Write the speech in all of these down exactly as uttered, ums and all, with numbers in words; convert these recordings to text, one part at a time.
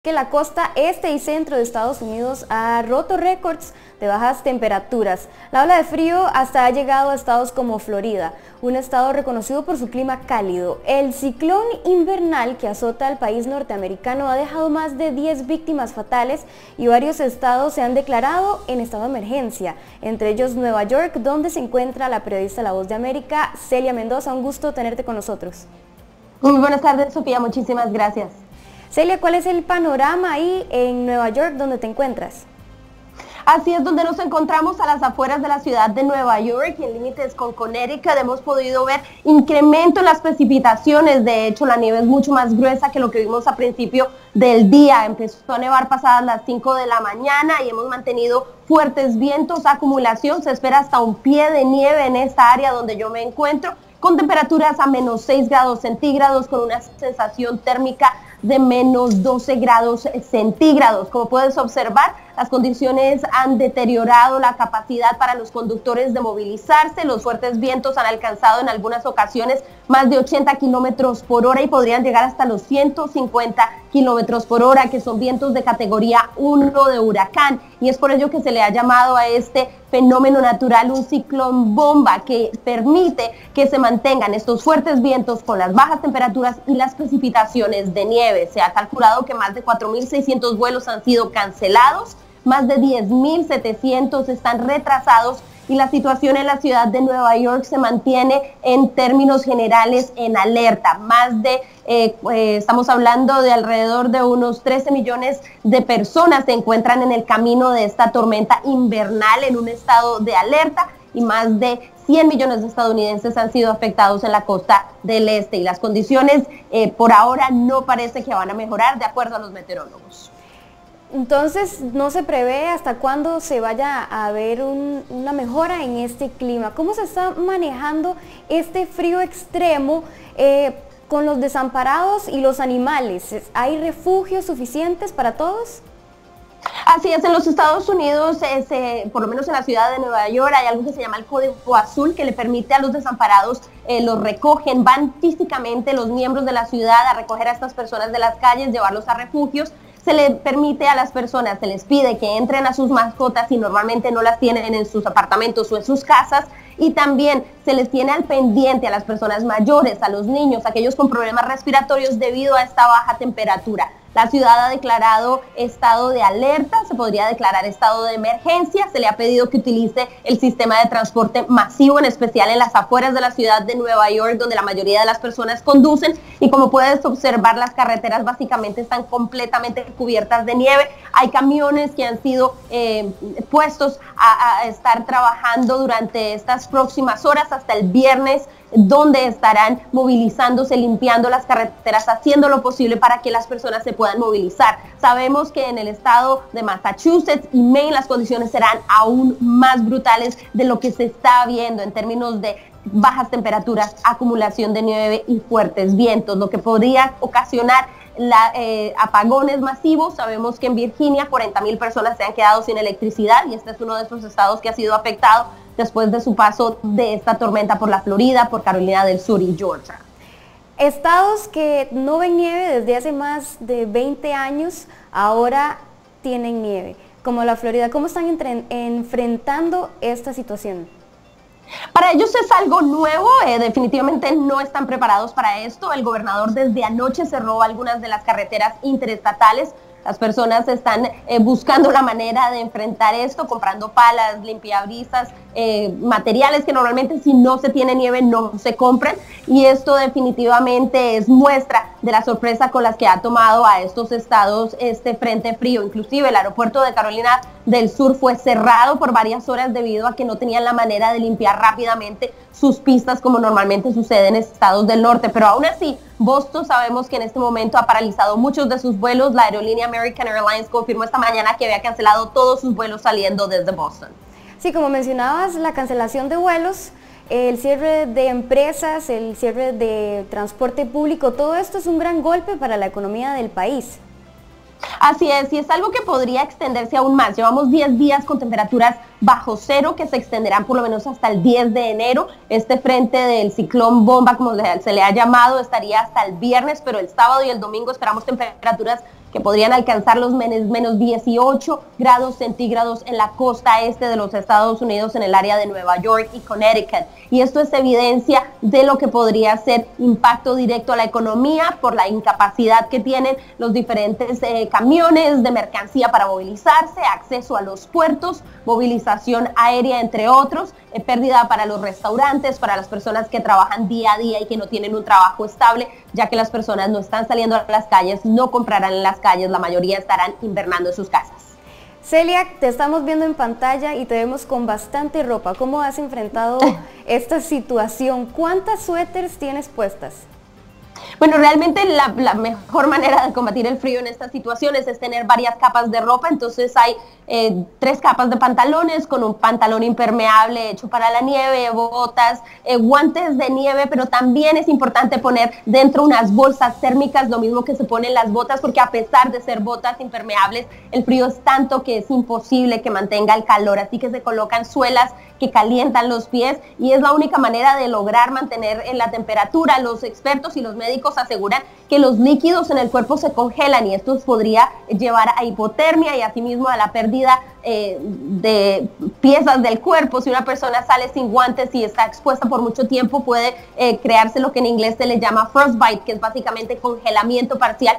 Que la costa este y centro de Estados Unidos ha roto récords de bajas temperaturas. La ola de frío hasta ha llegado a estados como Florida, un estado reconocido por su clima cálido. El ciclón invernal que azota al país norteamericano ha dejado más de diez víctimas fatales y varios estados se han declarado en estado de emergencia, entre ellos Nueva York, donde se encuentra la periodista La Voz de América, Celia Mendoza. Un gusto tenerte con nosotros. Muy buenas tardes, Sofía, muchísimas gracias. Celia, ¿cuál es el panorama ahí en Nueva York donde te encuentras? Así es, donde nos encontramos a las afueras de la ciudad de Nueva York y en límites con Connecticut. Hemos podido ver incremento en las precipitaciones. De hecho, la nieve es mucho más gruesa que lo que vimos a principio del día. Empezó a nevar pasadas las cinco de la mañana y hemos mantenido fuertes vientos, acumulación. Se espera hasta un pie de nieve en esta área donde yo me encuentro, con temperaturas a menos seis grados centígrados, con una sensación térmica de menos doce grados centígrados. Como puedes observar, las condiciones han deteriorado la capacidad para los conductores de movilizarse. Los fuertes vientos han alcanzado en algunas ocasiones más de ochenta kilómetros por hora y podrían llegar hasta los ciento cincuenta kilómetros por hora, que son vientos de categoría uno de huracán. Y es por ello que se le ha llamado a este fenómeno natural un ciclón bomba, que permite que se mantengan estos fuertes vientos con las bajas temperaturas y las precipitaciones de nieve. Se ha calculado que más de cuatro mil seiscientos vuelos han sido cancelados, más de diez mil setecientos están retrasados y la situación en la ciudad de Nueva York se mantiene en términos generales en alerta. Más de, eh, eh, estamos hablando de alrededor de unos trece millones de personas se encuentran en el camino de esta tormenta invernal en un estado de alerta y más de cien millones de estadounidenses han sido afectados en la costa del este y las condiciones eh, por ahora no parece que van a mejorar de acuerdo a los meteorólogos. Entonces, ¿no se prevé hasta cuándo se vaya a ver un, una mejora en este clima? ¿Cómo se está manejando este frío extremo eh, con los desamparados y los animales? ¿Hay refugios suficientes para todos? Así es, en los Estados Unidos, es, eh, por lo menos en la ciudad de Nueva York, hay algo que se llama el Código Azul, que le permite a los desamparados, eh, los recogen, van físicamente los miembros de la ciudad a recoger a estas personas de las calles, llevarlos a refugios. Se le permite a las personas, se les pide que entren a sus mascotas y normalmente no las tienen en sus apartamentos o en sus casas, y también se les tiene al pendiente a las personas mayores, a los niños, aquellos con problemas respiratorios debido a esta baja temperatura. La ciudad ha declarado estado de alerta, se podría declarar estado de emergencia. Se le ha pedido que utilice el sistema de transporte masivo, en especial en las afueras de la ciudad de Nueva York, donde la mayoría de las personas conducen. Y como puedes observar, las carreteras básicamente están completamente cubiertas de nieve. Hay camiones que han sido eh, puestos a, a estar trabajando durante estas próximas horas hasta el viernes, donde estarán movilizándose, limpiando las carreteras, haciendo lo posible para que las personas se puedan movilizar. Sabemos que en el estado de Massachusetts y Maine las condiciones serán aún más brutales de lo que se está viendo en términos de bajas temperaturas, acumulación de nieve y fuertes vientos, lo que podría ocasionar La, eh, apagones masivos. Sabemos que en Virginia cuarenta mil personas se han quedado sin electricidad y este es uno de esos estados que ha sido afectado después de su paso de esta tormenta por la Florida, por Carolina del Sur y Georgia. Estados que no ven nieve desde hace más de veinte años, ahora tienen nieve, como la Florida. ¿Cómo están entre, enfrentando esta situación? Para ellos es algo nuevo, eh, definitivamente no están preparados para esto. El gobernador desde anoche cerró algunas de las carreteras interestatales. Las personas están eh, buscando la manera de enfrentar esto, comprando palas, limpiabrisas, eh, materiales que normalmente si no se tiene nieve no se compran, y esto definitivamente es muestra de la sorpresa con las que ha tomado a estos estados este frente frío. Inclusive el aeropuerto de Carolina del Sur fue cerrado por varias horas debido a que no tenían la manera de limpiar rápidamente sus pistas como normalmente sucede en estados del norte, pero aún así Boston sabemos que en este momento ha paralizado muchos de sus vuelos. La aerolínea American Airlines confirmó esta mañana que había cancelado todos sus vuelos saliendo desde Boston. Sí, como mencionabas, la cancelación de vuelos, el cierre de empresas, el cierre de transporte público, todo esto es un gran golpe para la economía del país. Así es, y es algo que podría extenderse aún más. Llevamos diez días con temperaturas bajo cero que se extenderán por lo menos hasta el diez de enero. Este frente del ciclón bomba, como se le ha llamado, estaría hasta el viernes, pero el sábado y el domingo esperamos temperaturas que podrían alcanzar los menos dieciocho grados centígrados en la costa este de los Estados Unidos, en el área de Nueva York y Connecticut. Y esto es evidencia de lo que podría ser impacto directo a la economía por la incapacidad que tienen los diferentes eh, camiones de mercancía para movilizarse, acceso a los puertos, movilización aérea, entre otros, eh, pérdida para los restaurantes, para las personas que trabajan día a día y que no tienen un trabajo estable, ya que las personas no están saliendo a las calles, no comprarán en las calles, la mayoría estarán invernando en sus casas. Celia, te estamos viendo en pantalla y te vemos con bastante ropa. ¿Cómo has enfrentado esta situación? ¿Cuántas suéteres tienes puestas? Bueno, realmente la, la mejor manera de combatir el frío en estas situaciones es tener varias capas de ropa. Entonces hay eh, tres capas de pantalones con un pantalón impermeable hecho para la nieve, botas, eh, guantes de nieve, pero también es importante poner dentro unas bolsas térmicas, lo mismo que se ponen las botas, porque a pesar de ser botas impermeables, el frío es tanto que es imposible que mantenga el calor, así que se colocan suelas que calientan los pies y es la única manera de lograr mantener en la temperatura. Los expertos y los médicos aseguran que los líquidos en el cuerpo se congelan y esto podría llevar a hipotermia y asimismo a la pérdida eh, de piezas del cuerpo. Si una persona sale sin guantes y está expuesta por mucho tiempo, puede eh, crearse lo que en inglés se le llama frostbite, que es básicamente congelamiento parcial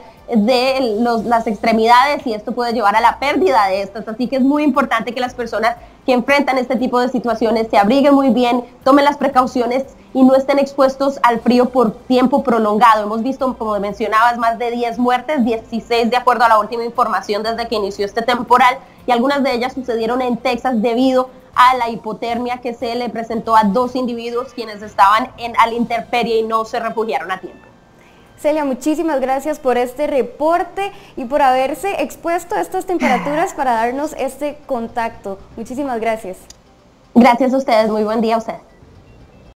de los, las extremidades, y esto puede llevar a la pérdida de estas. Así que es muy importante que las personas que enfrentan este tipo de situaciones se abriguen muy bien, tomen las precauciones y no estén expuestos al frío por tiempo prolongado. Hemos visto, como mencionabas, más de diez muertes, dieciséis de acuerdo a la última información desde que inició este temporal, y algunas de ellas sucedieron en Texas debido a la hipotermia que se le presentó a dos individuos quienes estaban en a la intemperie y no se refugiaron a tiempo. Celia, muchísimas gracias por este reporte y por haberse expuesto a estas temperaturas para darnos este contacto. Muchísimas gracias. Gracias a ustedes, muy buen día a ustedes.